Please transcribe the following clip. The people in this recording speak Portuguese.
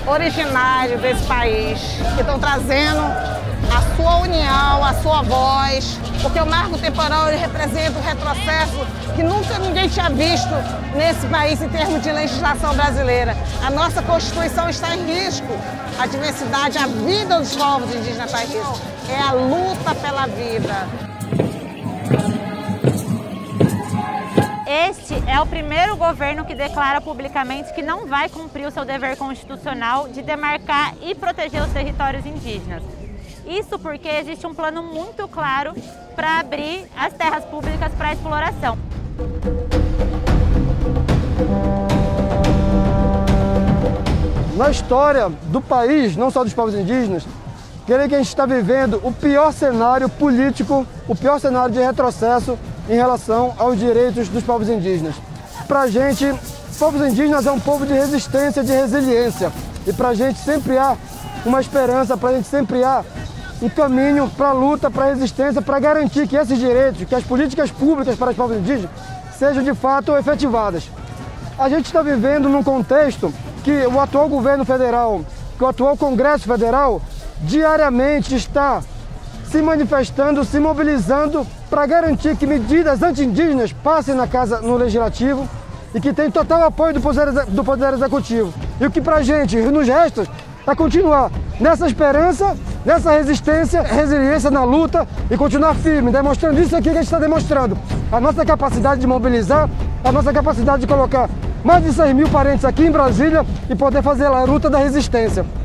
originários desse país, que estão trazendo a sua união, a sua voz, porque o marco temporal ele representa um retrocesso que nunca ninguém tinha visto nesse país em termos de legislação brasileira. A nossa Constituição está em risco, a diversidade, a vida dos povos indígenas está em risco. É a luta pela vida. Este é o primeiro governo que declara publicamente que não vai cumprir o seu dever constitucional de demarcar e proteger os territórios indígenas. Isso porque existe um plano muito claro para abrir as terras públicas para a exploração. Na história do país, não só dos povos indígenas, creio que a gente está vivendo o pior cenário político, o pior cenário de retrocesso em relação aos direitos dos povos indígenas. Para a gente, povos indígenas é um povo de resistência, de resiliência. E para a gente sempre há uma esperança, para a gente sempre há um caminho para a luta, para a resistência, para garantir que esses direitos, que as políticas públicas para os povos indígenas sejam de fato efetivadas. A gente está vivendo num contexto que o atual governo federal, que o atual Congresso Federal, diariamente está se manifestando, se mobilizando para garantir que medidas anti-indígenas passem no Legislativo e que tem total apoio do Poder Executivo. E o que para a gente nos resta é continuar nessa esperança, nessa resistência, resiliência na luta e continuar firme, demonstrando isso aqui que a gente está demonstrando. A nossa capacidade de mobilizar, a nossa capacidade de colocar mais de 6.000 parentes aqui em Brasília e poder fazer a luta da resistência.